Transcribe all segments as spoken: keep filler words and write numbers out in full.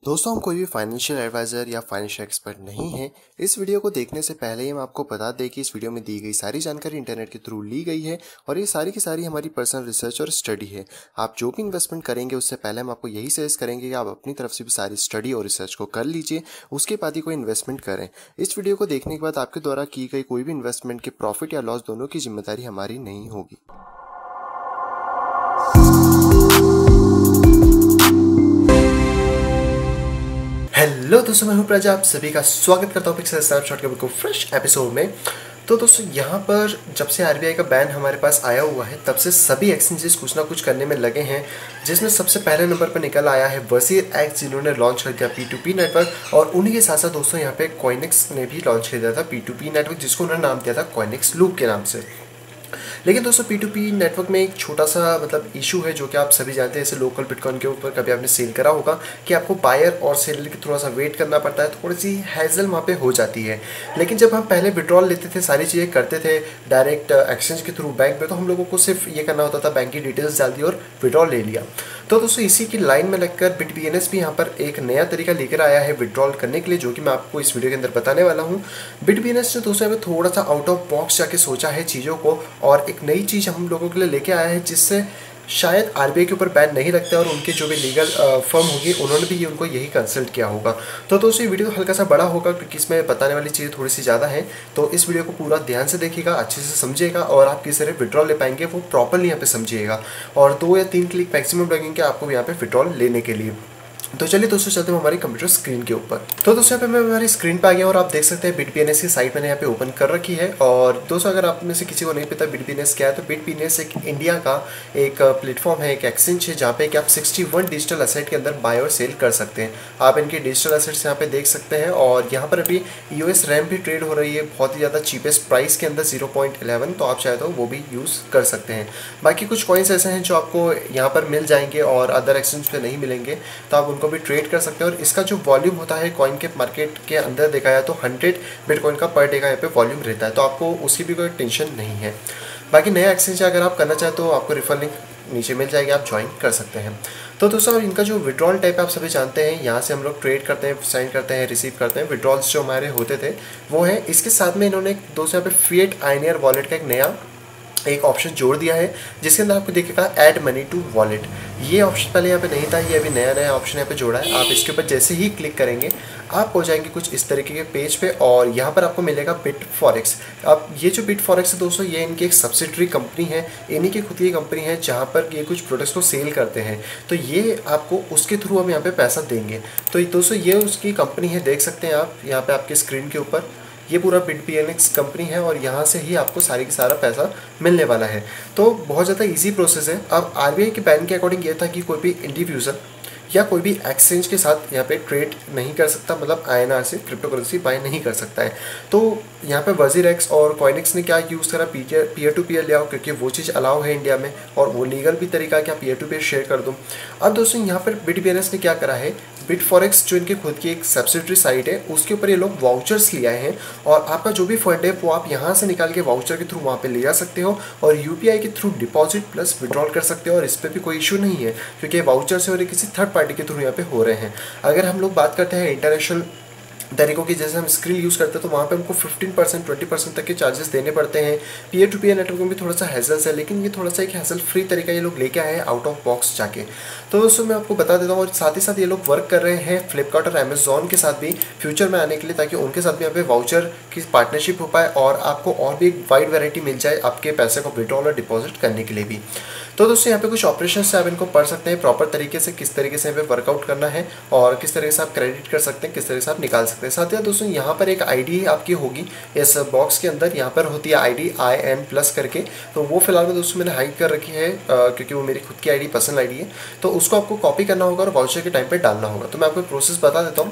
दोस्तों, हम कोई भी फाइनेंशियल एडवाइज़र या फाइनेंशियल एक्सपर्ट नहीं है। इस वीडियो को देखने से पहले ही हम आपको बता दें कि इस वीडियो में दी गई सारी जानकारी इंटरनेट के थ्रू ली गई है और ये सारी की सारी हमारी पर्सनल रिसर्च और स्टडी है। आप जो भी इन्वेस्टमेंट करेंगे उससे पहले हम आपको यही सजेस्ट करेंगे कि आप अपनी तरफ से भी सारी स्टडी और रिसर्च को कर लीजिए, उसके बाद ही कोई इन्वेस्टमेंट करें। इस वीडियो को देखने के बाद आपके द्वारा की गई कोई भी इन्वेस्टमेंट के प्रॉफिट या लॉस दोनों की जिम्मेदारी हमारी नहीं होगी। हेलो दोस्तों, मैं हूं प्रजा, आप सभी का स्वागत करता हूं पिक्सल स्नैपशॉट के बिल्कुल फ्रेश एपिसोड में। तो दोस्तों, यहाँ पर जब से आरबीआई का बैन हमारे पास आया हुआ है तब से सभी एक्सचेंजेस कुछ ना कुछ करने में लगे हैं, जिसमें सबसे पहले नंबर पर निकल आया है वजीर एक्स, जिन्होंने लॉन्च कर दिया पी टू पी नेटवर्क। और उन्हीं के साथ साथ दोस्तों यहाँ पे कॉइनेक्स ने भी लॉन्च कर दिया था पी टू पी नेटवर्क, जिसको उन्होंने नाम दिया था कॉइनेक्स लूप के नाम से। लेकिन दोस्तों, पी टू पी नेटवर्क में एक छोटा सा मतलब इशू है, जो कि आप सभी जानते हैं। जैसे लोकल बिटकॉइन के ऊपर कभी आपने सेल करा होगा कि आपको बायर और सेलर की थोड़ा सा वेट करना पड़ता है, थोड़ी सी हैजल वहाँ पे हो जाती है। लेकिन जब हम पहले विड्रॉल लेते थे, सारी चीज़ें करते थे डायरेक्ट एक्सचेंज के थ्रू बैंक में, तो हम लोगों को सिर्फ ये करना होता था, बैंक की डिटेल्स डाल दी और विड्रॉल ले लिया। तो दोस्तों, इसी की लाइन में लगकर बिटबीएनएस भी यहाँ पर एक नया तरीका लेकर आया है विड्रॉल करने के लिए, जो कि मैं आपको इस वीडियो के अंदर बताने वाला हूँ। बिटबीएनएस ने दोस्तों यहाँ पे थोड़ा सा आउट ऑफ बॉक्स जाके सोचा है चीज़ों को, और एक नई चीज़ हम लोगों के लिए लेके आया है, जिससे शायद आरबीआई के ऊपर बैन नहीं लगता, और उनके जो भी लीगल फर्म होगी उन्होंने भी उनको यही कंसल्ट किया होगा। तो दोस्तों, ये वीडियो हल्का सा बड़ा होगा क्योंकि इसमें बताने वाली चीज़ें थोड़ी सी ज़्यादा हैं। तो इस वीडियो को पूरा ध्यान से देखिएगा, अच्छे से समझिएगा, और आप किस तरह विड्रॉल ले पाएंगे वो प्रॉपरली यहाँ पे समझिएगा। और दो या तीन क्लिक मैक्सिमम लगेंगे आपको यहाँ पे विड्रॉल लेने के लिए। तो चलिए दोस्तों, चलते हैं हमारी कंप्यूटर स्क्रीन के ऊपर। तो दोस्तों, यहाँ पे मैं हमारी स्क्रीन पे आ गया और आप देख सकते हैं बिटबीएनएस की साइट मैंने यहाँ पे ओपन कर रखी है। और दोस्तों, अगर आप में से किसी को नहीं पता बिटबीएनएस क्या है, तो बिटबीएनएस एक इंडिया का एक प्लेटफॉर्म है, एक एक्सचेंज है, जहाँ पे कि आप इकसठ डिजिटल एसेट के अंदर बाय और सेल कर सकते हैं। आप इनके डिजिटल एसेट्स यहाँ पे देख सकते हैं, और यहाँ पर अभी यूएस रैम भी ट्रेड हो रही है बहुत ही ज़्यादा चीपेस्ट प्राइस के अंदर जीरो पॉइंट इलेवन, तो आप चाहे तो वो भी यूज़ कर सकते हैं। बाकी कुछ कॉइन्स ऐसे हैं जो आपको यहाँ पर मिल जाएंगे और अदर एक्सचेंज पे नहीं मिलेंगे, तो आप उनको भी ट्रेड कर सकते हैं। और इसका जो वॉल्यूम होता है कॉइन के मार्केट के अंदर देखा जाए तो हंड्रेड बिटकॉइन का पर डे का यहाँ पे वॉल्यूम रहता है, तो आपको उसकी भी कोई टेंशन नहीं है। बाकी नया एक्सचेंज अगर आप करना चाहें तो आपको रेफर लिंक नीचे मिल जाएगी, आप ज्वाइन कर सकते हैं। तो दोस्तों, इनका जो विड्रॉल टाइप आप सभी जानते हैं, यहाँ से हम लोग ट्रेड करते हैं, साइन करते हैं, रिसीव करते हैं। विड्रॉल्स जो हमारे होते थे वो है। इसके साथ में इन्होंने दोस्तों यहाँ पे फिएट आयनियर वॉलेट का एक नया एक ऑप्शन जोड़ दिया है, जिसके अंदर आपको देखिएगा ऐड मनी टू वॉलेट। ये ऑप्शन पहले यहाँ पे नहीं था, ये अभी नया नया ऑप्शन यहाँ पे जोड़ा है। आप इसके ऊपर जैसे ही क्लिक करेंगे आप हो जाएंगे कुछ इस तरीके के पेज पे, और यहाँ पर आपको मिलेगा बिट फॉरेक्स। अब ये जो बिट फॉरेक्स है दोस्तों, ये इनकी एक सब्सिडरी कंपनी है, इन्हीं की खुद की कंपनी है, जहाँ पर ये कुछ प्रोडक्ट्स को सेल करते हैं। तो ये आपको उसके थ्रू हम यहाँ पे पैसा देंगे। तो दोस्तों, ये उसकी कंपनी है, देख सकते हैं आप यहाँ पे आपके स्क्रीन के ऊपर। ये पूरा बिटबीएनएस कंपनी है, और यहाँ से ही आपको सारी की सारा पैसा मिलने वाला है। तो बहुत ज़्यादा इजी प्रोसेस है। अब आरबीआई के बैन के अकॉर्डिंग ये था कि कोई भी इंडिविजुअल या कोई भी एक्सचेंज के साथ यहाँ पे ट्रेड नहीं कर सकता, मतलब आईएनआर से क्रिप्टो करेंसी बाय नहीं कर सकता है। तो यहाँ पे वजीर एक्स और कॉइनेक्स ने क्या यूज़ करा, पीयर पीयर टू पीयर ले आओ, क्योंकि वो चीज़ अलाउ है इंडिया में, और वो लीगल भी तरीका है कि आप पीयर टू पीयर शेयर कर दो। अब दोस्तों, यहाँ पर बिटबीएनएस ने क्या करा है, बिट फॉरेक्स जो इनकी खुद की एक सब्सिडरी साइट है, उसके ऊपर ये लोग वाउचर्स ले आए हैं, और आपका जो भी फंड है वो आप यहाँ से निकाल के वाउचर के थ्रू वहाँ पे ले जा सकते हो, और यूपीआई के थ्रू डिपॉजिट प्लस विड्रॉल कर सकते हो। और इस पर भी कोई इशू नहीं है, क्योंकि वाउचर से और किसी थर्ड पार्टी के थ्रू यहाँ पे हो रहे हैं। अगर हम लोग बात करते हैं इंटरनेशनल तरीकों की, जैसे हम स्क्रीन यूज़ करते हैं, तो वहाँ पे हमको फिफ्टीन परसेंट ट्वेंटी परसेंट तक के चार्जेस देने पड़ते हैं। पीयर टू पीयर नेटवर्क में भी थोड़ा सा हैजल्स है, लेकिन ये थोड़ा सा एक हैसल फ्री तरीका ये लोग लेके आए हैं आउट ऑफ बॉक्स जाके। तो दोस्तों, मैं आपको बता देता हूँ, और साथ ही साथ ये लोग वर्क कर रहे हैं फ्लिपकार्ट और अमेजोन के साथ भी फ्यूचर में आने के लिए, ताकि उनके साथ भी यहाँ पे वाउचर की पार्टनरशिप हो पाए, और आपको और भी एक वाइड वैरायटी मिल जाए आपके पैसे को विड्रॉल और डिपॉजिट करने के लिए भी। तो दोस्तों, यहाँ पे कुछ ऑपरेशन से आप इनको पढ़ सकते हैं प्रॉपर तरीके से, किस तरीके से यहाँ पे वर्कआउट करना है, और किस तरीके से आप क्रेडिट कर सकते हैं, किस तरीके से आप निकाल सकते हैं। साथ ही दोस्तों, यहाँ पर एक आईडी आपकी होगी इस बॉक्स के अंदर, यहाँ पर होती है आईडी आई एन प्लस करके। तो वो फिलहाल में दोस्तों मैंने हाइड कर रखी है, क्योंकि वो मेरी खुद की आईडी पर्सनल आईडी है। तो उसको आपको कॉपी करना होगा और वाउचर के टाइम पे डालना होगा। तो मैं आपको प्रोसेस बता देता हूँ।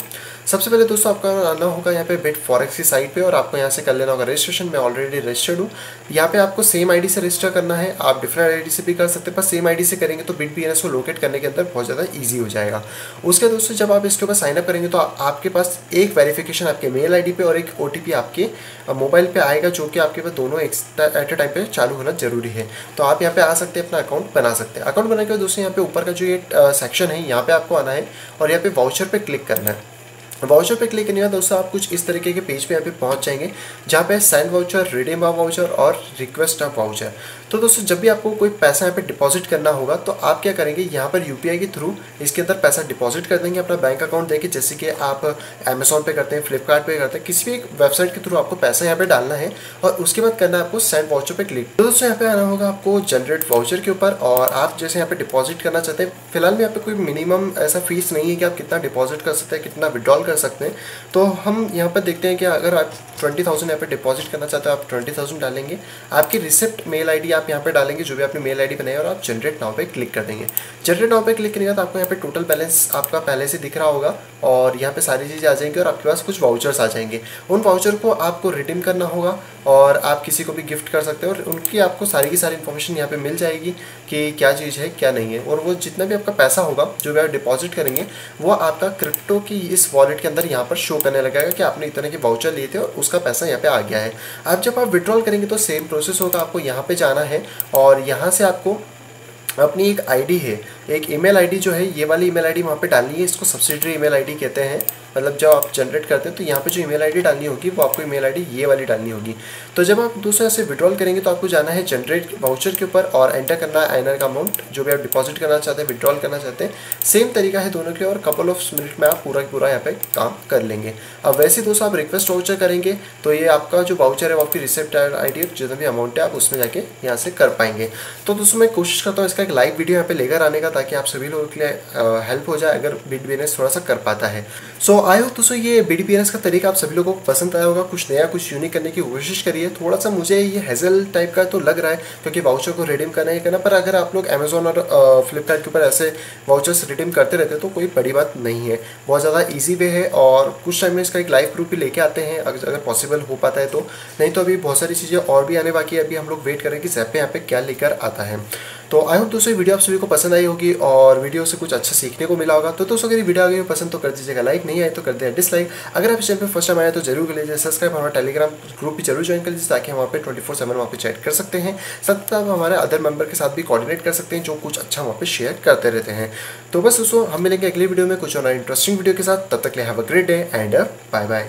सबसे पहले दोस्तों आपका आना होगा यहाँ पे बिट फॉरेक्स की साइट पे और आपको यहाँ से कर लेना होगा रजिस्ट्रेशन। मैं ऑलरेडी रजिस्टर्ड हूँ। यहाँ पे आपको सेम आईडी से रजिस्टर करना है, आप डिफरेंट आईडी से भी कर सकते हैं, पर सेम आईडी से करेंगे तो बिट बीएनएस को लोकेट करने के अंदर बहुत ज़्यादा ईजी हो जाएगा। उसके दोस्तों जब आप इसके ऊपर साइनअप करेंगे तो आपके पास एक वेरिफिकेशन आपके मेल आईडी पे और एक ओटीपी आपके मोबाइल पे आएगा, जो कि आपके पास दोनों एट ए टाइम पे चालू होना जरूरी है। तो आप यहाँ पे आ सकते हैं, अपना अकाउंट बना सकते हैं। अकाउंट बनाने के बाद दोस्तों यहाँ पे ऊपर का जो ये सेक्शन है यहाँ पे आपको आना है और यहाँ पे वाउचर पे क्लिक करना है। वाउचर पे क्लिक करने के बाद दोस्तों आप कुछ इस तरीके के पेज पे यहाँ पे पहुंच जाएंगे, जहाँ पे सेंड वाउचर, रिडीम वाउचर और रिक्वेस्ट ऑफ वाउचर। तो दोस्तों जब भी आपको कोई पैसा यहाँ पे डिपॉजिट करना होगा तो आप क्या करेंगे, यहाँ पर यूपीआई के थ्रू इसके अंदर पैसा डिपॉजिट कर देंगे अपना बैंक अकाउंट देके। जैसे कि आप अमेजोन पे करते हैं, फ्लिपकार्ट पे करते हैं, किसी भी एक वेबसाइट के थ्रू आपको पैसा यहाँ पे डालना है और उसके बाद करना है आपको सेंड वाउचर पे क्लिक। तो दोस्तों यहाँ पे आना होगा आपको जनरेट वाउचर के ऊपर और आप जैसे यहाँ पे डिपॉजिट करना चाहते हैं। फिलहाल में यहाँ पे कोई मिनिमम ऐसा फीस नहीं है कि आप कितना डिपॉजिट कर सकते हैं, कितना विड्रॉल कर सकते हैं। तो हम यहाँ पर देखते हैं कि अगर आप ट्वेंटी थाउजेंड यहाँ पे डिपॉजिट करना चाहते हो आप ट्वेंटी थाउजेंड डालेंगे, आपकी रिसिप्ट मेल आईडी आप यहाँ पे डालेंगे जो भी आपने मेल आईडी बनाई और आप जनरेट नाउ पे क्लिक कर देंगे। जनरेट नाउ पे क्लिक करेंगे तो आपको यहाँ पे टोटल बैलेंस आपका पहले से दिख रहा होगा और यहाँ पे सारी चीज़ें आ जाएंगी और आपके पास कुछ वाउचर्स आ जाएंगे। उन वाउचर को आपको रिडीम करना होगा और आप किसी को भी गिफ्ट कर सकते हो और उनकी आपको सारी की सारी इन्फॉर्मेशन यहाँ पे मिल जाएगी कि क्या चीज़ है क्या नहीं है। और वो जितना भी आपका पैसा होगा जो भी आप डिपॉजिट करेंगे वो आपका क्रिप्टो की इस वॉलेट के अंदर यहाँ पर शो करने लगेगा कि आपने इतने के वाउचर लिए थे और उसका पैसा यहाँ पे आ गया है। अब जब आप विड्रॉल करेंगे तो सेम प्रोसेस होगा, आपको यहाँ पे जाना है और यहाँ से आपको अपनी एक आईडी है, एक ईमेल आईडी जो है ये वाली ईमेल आईडी वहाँ पे डालनी है। इसको सब्सिडरी ईमेल आईडी कहते हैं। मतलब जब आप जनरेट करते हैं तो यहाँ पे जो ईमेल आईडी डालनी होगी वो आपको ईमेल आईडी ये वाली डालनी होगी। तो जब आप दूसरे से विड्रॉल करेंगे तो आपको जाना है जनरेट वाउचर के ऊपर और एंटर करना है आईएनआर का अमाउंट जो भी आप डिपॉजिट करना चाहते हैं, विड्रॉल करना चाहते हैं। सेम तरीका है दोनों के और कपल ऑफ मिनट में आप पूरा पूरा यहाँ पे काम कर लेंगे। अब वैसे दोस्तों आप रिक्वेस्ट वाउचर करेंगे तो ये आपका जो वाउचर है वो आपकी रिसिप्ट आईडी जितना भी अमाउंट है आप उसमें जाके यहाँ से कर पाएंगे। तो दोस्तों मैं कोशिश करता हूँ इसका एक लाइव वीडियो यहाँ पे लेकर आने का ताकि आप सभी लोगों के लिए हेल्प हो जाए अगर बिट बीएनएस थोड़ा सा कर पाता है। सो आई होप दोस्तों ये बिट बीएनएस का तरीका आप सभी लोगों को पसंद आया होगा। कुछ नया कुछ यूनिक करने की कोशिश करिए। थोड़ा सा मुझे ये हेजल टाइप का तो लग रहा है क्योंकि वाउचर को रिडीम करना ही करना, पर अगर आप लोग अमेजोन और फ्लिपकार्ट के ऊपर ऐसे वाउचर्स रिडीम करते रहते हैं तो कोई बड़ी बात नहीं है। बहुत ज़्यादा ईजी वे है और कुछ टाइम में इसका एक लाइव प्रूफ भी लेके आते हैं अगर पॉसिबल हो पाता है तो। नहीं तो अभी बहुत सारी चीज़ें और भी आने बाकी है। अभी हम लोग वेट करें कि ज़ैप पे यहाँ पे क्या लेकर आता है। तो आई होप दोस्तों वीडियो आप सभी को पसंद आई होगी और वीडियो से कुछ अच्छा सीखने को मिला होगा। तो दोस्तों अगर ये वीडियो आ गई पसंद तो कर दीजिएगा लाइक, नहीं आए तो कर दिया डिसलाइक। अगर आप इस चैनल पर फर्स्ट टाइम आए तो जरूर कर लीजिए सब्सक्राइब, हमारा टेलीग्राम ग्रुप भी जरूर ज्वाइन कर लीजिए ताकि हम वहाँ पे ट्वेंटी फोर सेवन वहाँ पे चैट कर सकते हैं। साथ आप हमारे अदर मेंबर के साथ भी कोऑर्डिनेट कर सकते हैं जो कुछ अच्छा वहाँ पे शेयर करते रहते हैं। तो बस दोस्तों हम मिलेंगे अगली वीडियो में कुछ और इंटरेस्टिंग वीडियो के साथ। तब तक के लिए have a great day and bye bye.